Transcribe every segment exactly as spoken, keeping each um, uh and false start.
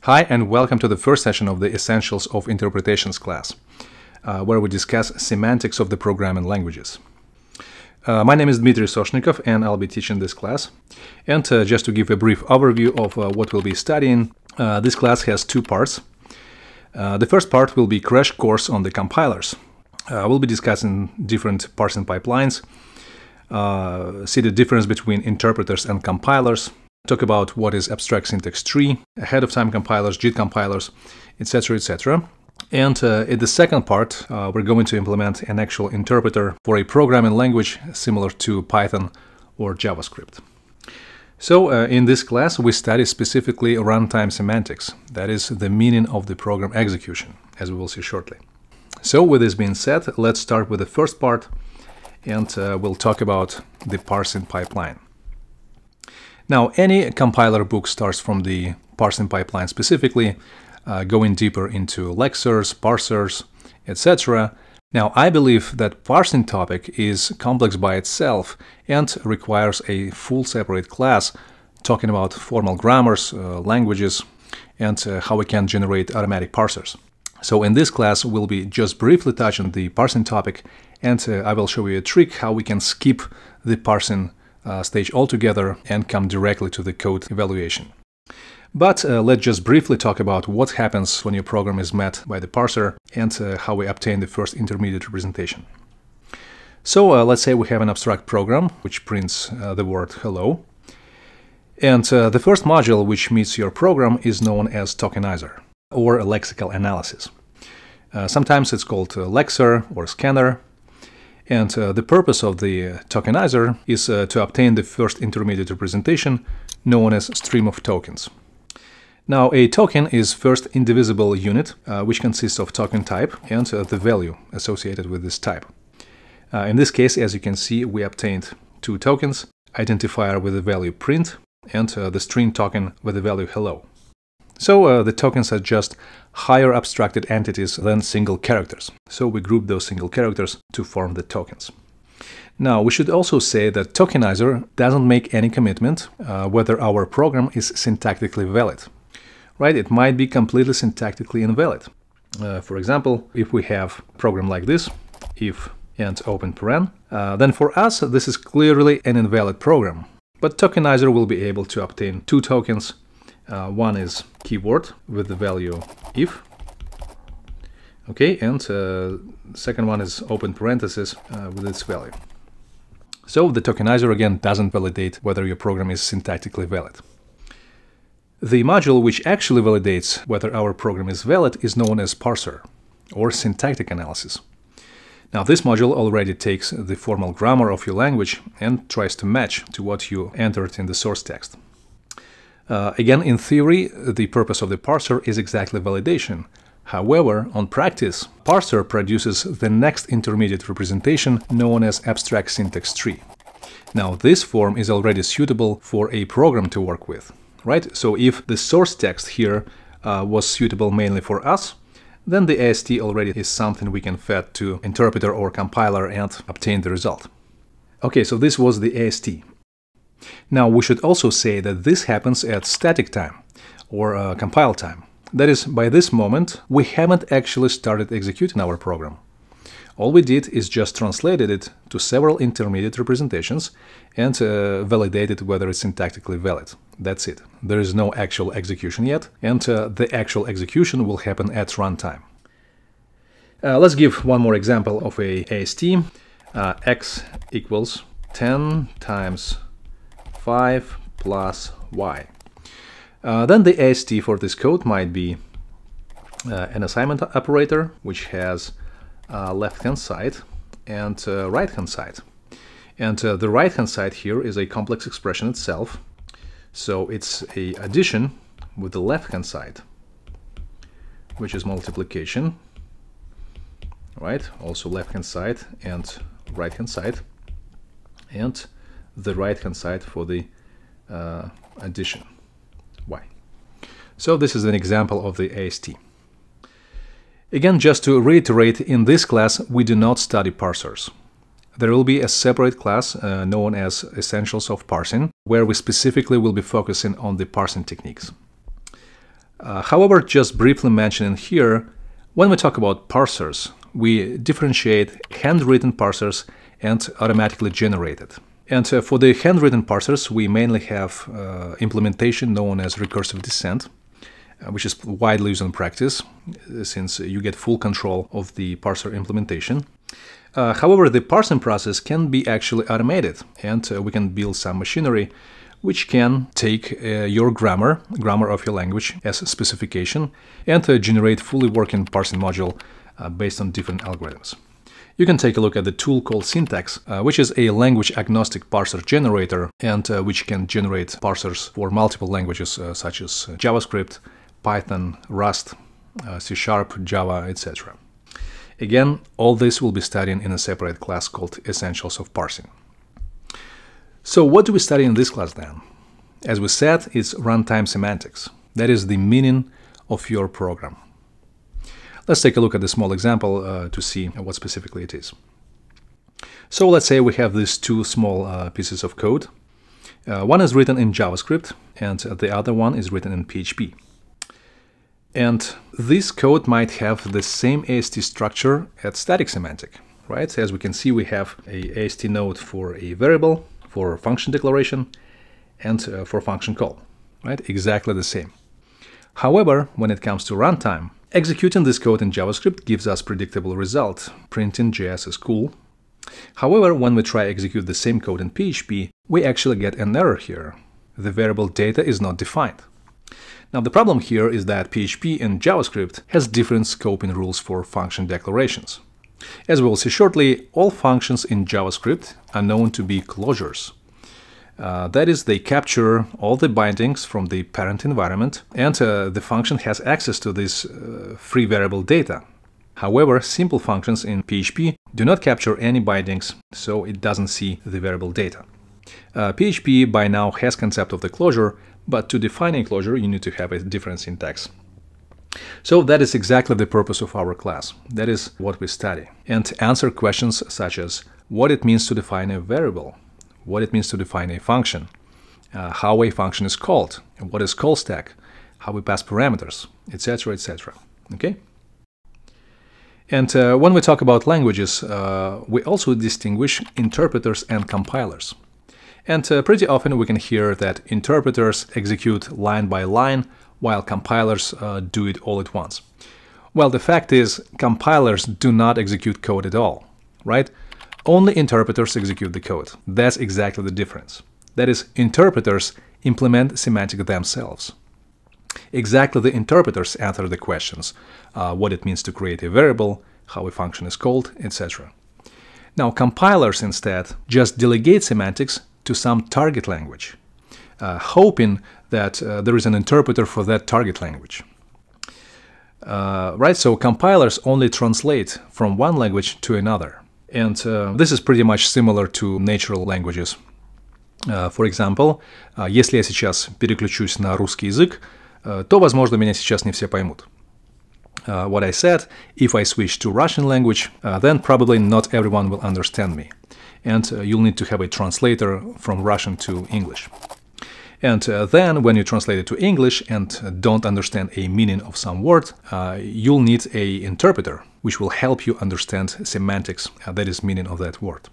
Hi, and welcome to the first session of the Essentials of Interpretations class, uh, where we discuss semantics of the programming languages. Uh, my name is Dmitry Soshnikov, and I'll be teaching this class. And uh, just to give a brief overview of uh, what we'll be studying, uh, this class has two parts. Uh, the first part will be crash course on the compilers. Uh, we'll be discussing different parsing pipelines, uh, see the difference between interpreters and compilers, talk about what is abstract syntax tree, ahead-of-time compilers, J I T-compilers, et cetera, et cetera. And uh, in the second part, uh, we're going to implement an actual interpreter for a programming language similar to Python or JavaScript. So uh, in this class, we study specifically runtime semantics, that is the meaning of the program execution, as we will see shortly. So with this being said, let's start with the first part, and uh, we'll talk about the parsing pipeline. Now, any compiler book starts from the parsing pipeline specifically, uh, going deeper into lexers, parsers, et cetera. Now, I believe that parsing topic is complex by itself and requires a full separate class talking about formal grammars, uh, languages, and uh, how we can generate automatic parsers. So in this class, we'll be just briefly touching the parsing topic, and uh, I will show you a trick how we can skip the parsing Uh, stage altogether and come directly to the code evaluation. But uh, let's just briefly talk about what happens when your program is met by the parser and uh, how we obtain the first intermediate representation. So uh, let's say we have an abstract program which prints uh, the word hello, and uh, the first module which meets your program is known as Tokenizer, or a lexical analysis. Uh, sometimes it's called uh, lexer or scanner. And uh, the purpose of the uh, Tokenizer is uh, to obtain the first intermediate representation known as stream of tokens. Now, a token is first indivisible unit uh, which consists of token type and uh, the value associated with this type. Uh, in this case, as you can see, we obtained two tokens, identifier with the value print and uh, the string token with the value hello. So uh, the tokens are just higher abstracted entities than single characters. So we group those single characters to form the tokens. Now, we should also say that Tokenizer doesn't make any commitment uh, whether our program is syntactically valid. Right? It might be completely syntactically invalid. Uh, for example, if we have a program like this, if and open paren, uh, then for us this is clearly an invalid program. But Tokenizer will be able to obtain two tokens. Uh, one is keyword with the value if, okay, and uh, the second one is open parenthesis uh, with its value. So the Tokenizer again doesn't validate whether your program is syntactically valid. The module which actually validates whether our program is valid is known as Parser, or syntactic analysis. Now, this module already takes the formal grammar of your language and tries to match to what you entered in the source text. Uh, again, in theory, the purpose of the parser is exactly validation. However, on practice, parser produces the next intermediate representation known as abstract syntax tree. Now, this form is already suitable for a program to work with, right? So if the source text here uh, was suitable mainly for us, then the A S T already is something we can fed to interpreter or compiler and obtain the result. Okay, so this was the A S T. Now, we should also say that this happens at static time, or uh, compile time. That is, by this moment, we haven't actually started executing our program. All we did is just translated it to several intermediate representations and uh, validated whether it's syntactically valid. That's it. There is no actual execution yet, and uh, the actual execution will happen at runtime. Uh, let's give one more example of a A S T. Uh, x equals ten times five plus y. Uh, then the A S T for this code might be uh, an assignment operator, which has uh, left-hand side and uh, right-hand side. And uh, the right-hand side here is a complex expression itself. So it's a addition with the left-hand side, which is multiplication, right? Also left-hand side and right-hand side. And the right-hand side for the uh, addition, y. So this is an example of the A S T. Again, just to reiterate, in this class we do not study parsers. There will be a separate class uh, known as Essentials of Parsing, where we specifically will be focusing on the parsing techniques. Uh, however, just briefly mentioning here, when we talk about parsers, we differentiate handwritten parsers and automatically generated. And uh, for the handwritten parsers, we mainly have uh, implementation known as recursive descent, uh, which is widely used in practice, since you get full control of the parser implementation. Uh, however, the parsing process can be actually automated, and uh, we can build some machinery which can take uh, your grammar, grammar of your language as a specification, and uh, generate fully working parsing module uh, based on different algorithms. You can take a look at the tool called Syntax, uh, which is a language-agnostic parser generator, and uh, which can generate parsers for multiple languages uh, such as JavaScript, Python, Rust, uh, C Sharp, Java, et cetera. Again, all this will be studied in a separate class called Essentials of Parsing. So what do we study in this class then? As we said, it's runtime semantics. That is the meaning of your program. Let's take a look at a small example uh, to see what specifically it is. So let's say we have these two small uh, pieces of code. Uh, one is written in JavaScript and the other one is written in P H P. And this code might have the same A S T structure as static semantic, right? As we can see, we have a A S T node for a variable, for function declaration, and uh, for function call, right? Exactly the same. However, when it comes to runtime, executing this code in JavaScript gives us predictable result. Printing J S is cool. However, when we try execute the same code in P H P, we actually get an error here. The variable data is not defined. Now the problem here is that P H P and JavaScript has different scoping rules for function declarations. As we will see shortly, all functions in JavaScript are known to be closures. Uh, that is, they capture all the bindings from the parent environment, and uh, the function has access to this uh, free variable data. However, simple functions in P H P do not capture any bindings, so it doesn't see the variable data. Uh, P H P by now has concept of the closure, but to define a closure you need to have a different syntax. So that is exactly the purpose of our class. That is what we study, and answer questions such as what it means to define a variable, what it means to define a function, uh, how a function is called, what is call stack, how we pass parameters, et cetera, et cetera. Okay? And uh, when we talk about languages, uh, we also distinguish interpreters and compilers. And uh, pretty often we can hear that interpreters execute line by line, while compilers uh, do it all at once. Well, the fact is, compilers do not execute code at all, right? Only interpreters execute the code. That's exactly the difference. That is, interpreters implement semantic themselves. Exactly the interpreters answer the questions, uh, what it means to create a variable, how a function is called, et cetera. Now, compilers instead just delegate semantics to some target language, uh, hoping that uh, there is an interpreter for that target language. Uh, right, so compilers only translate from one language to another. And uh, this is pretty much similar to natural languages. Uh, for example, uh, если я сейчас переключусь на русский язык, uh, то, возможно, меня сейчас не все поймут. Uh, what I said, if I switch to Russian language, uh, then probably not everyone will understand me. And uh, you'll need to have a translator from Russian to English. And uh, then when you translate it to English and uh, don't understand a meaning of some word, uh, you'll need an interpreter, which will help you understand semantics, uh, that is, meaning of that word.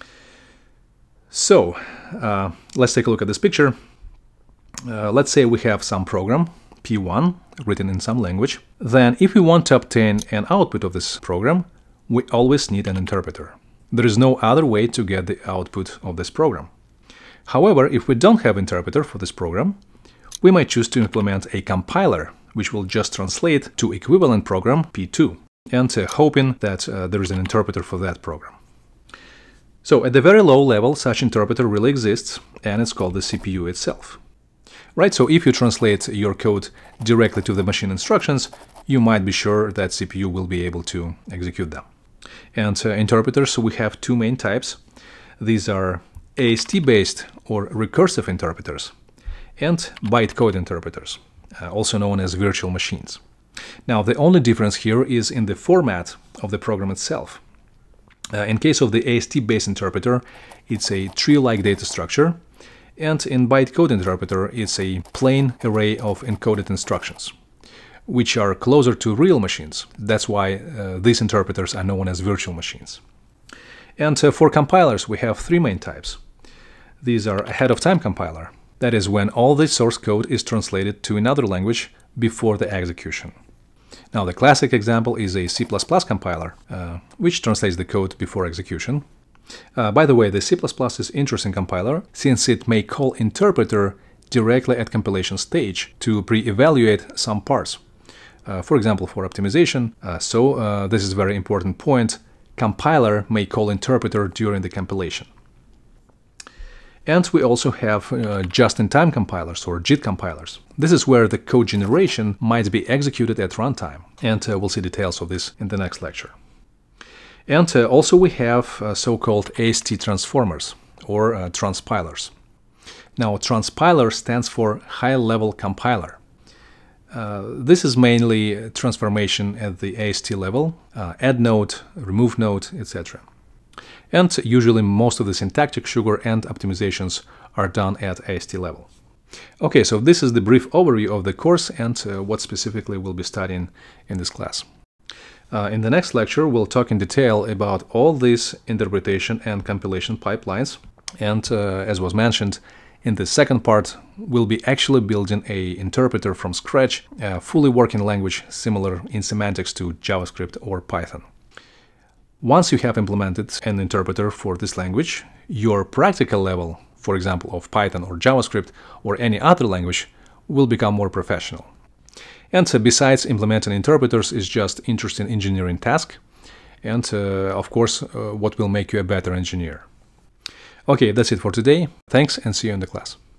So uh, let's take a look at this picture. Uh, let's say we have some program, P one, written in some language. Then if we want to obtain an output of this program, we always need an interpreter. There is no other way to get the output of this program. However, if we don't have an interpreter for this program, we might choose to implement a compiler, which will just translate to equivalent program P two, and uh, hoping that uh, there is an interpreter for that program. So at the very low level, such interpreter really exists, and it's called the C P U itself. Right, so if you translate your code directly to the machine instructions, you might be sure that C P U will be able to execute them. And uh, interpreters, we have two main types. These are A S T-based or recursive interpreters and bytecode-interpreters, uh, also known as virtual machines. Now, the only difference here is in the format of the program itself. Uh, in case of the A S T-based interpreter, it's a tree-like data structure, and in bytecode interpreter, it's a plain array of encoded instructions. which are closer to real machines. That's why uh, these interpreters are known as virtual machines. And uh, for compilers, we have three main types. These are ahead-of-time compiler. That is when all the source code is translated to another language before the execution. Now, the classic example is a C plus plus compiler, uh, which translates the code before execution. Uh, by the way, the C plus plus is interesting compiler since it may call interpreter directly at compilation stage to pre-evaluate some parts. Uh, for example, for optimization. Uh, so uh, this is a very important point. Compiler may call interpreter during the compilation. And we also have uh, just-in-time compilers, or J I T-compilers. This is where the code generation might be executed at runtime, and uh, we'll see details of this in the next lecture. And uh, also we have uh, so-called A S T transformers, or uh, Transpilers. Now, Transpiler stands for high-level compiler. Uh, this is mainly transformation at the A S T level, uh, add node, remove node, et cetera. And usually most of the syntactic sugar and optimizations are done at A S T level. Okay, so this is the brief overview of the course and uh, what specifically we'll be studying in this class. Uh, in the next lecture, we'll talk in detail about all these interpretation and compilation pipelines. And uh, as was mentioned, in the second part, we'll be actually building a interpreter from scratch, a fully working language similar in semantics to JavaScript or Python. Once you have implemented an interpreter for this language, your practical level, for example, of Python or JavaScript or any other language, will become more professional. And uh, besides, implementing interpreters is just interesting engineering task, and uh, of course, uh, what will make you a better engineer. Okay, that's it for today. Thanks, and see you in the class.